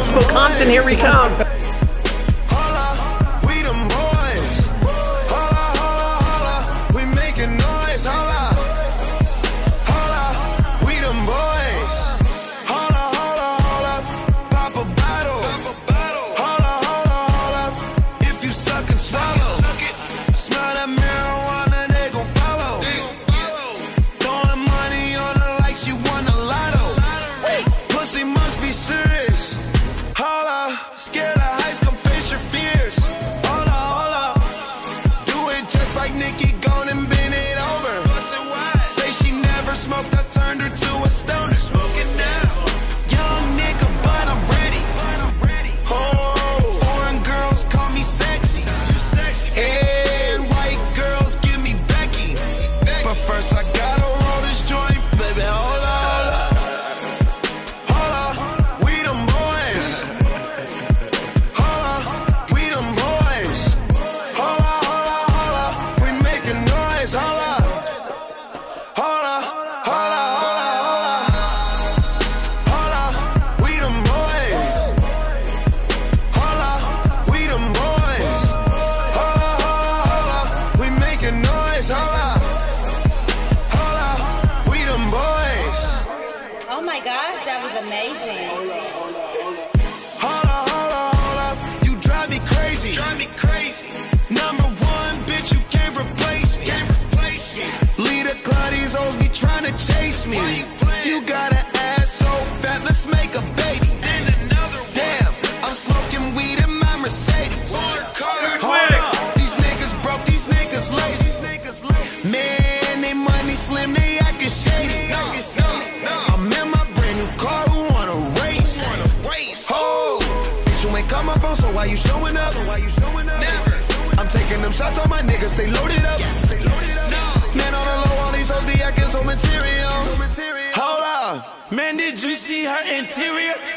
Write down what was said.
Smoke Compton, here we come. Holla, we them boys. Holla, holla, holla, we making noise. Holla, holla, we them boys. Holla, holla, holla, pop a bottle. Holla, holla, holla, if you suck and swallow. Smell that marijuana, they gon' follow. Throwing money on her like she won a lotto. Pussy must be serious. Holla, scared of heights, come face your fears. Holla, holla, do it just like Nikki, gone and bend it over. Say she never smoked, I turned her to a stoner. Young nigga, but I'm ready. Oh, foreign girls call me sexy. And white girls give me Becky. But first I gotta roll this joint, baby, hold on. Oh my gosh, that was amazing. Holla, holla, holla, you drive me crazy. Number one, bitch, you can't replace me. Lead a cloud, these hoes be trying to chase me. You got an ass so fat, let's make a baby. Damn, I'm smoking weed in my Mercedes. Hold up, these niggas broke, these niggas lazy. Man, they money slim, they actin' shady. I'm in my brand new car, who wanna race? Oh, bitch, you ain't call my phone, so why you showing up? Never. I'm taking them shots on my niggas, they loaded up. Man, on the low, all these hoes be acting so material. Hold up, man, did you see her interior?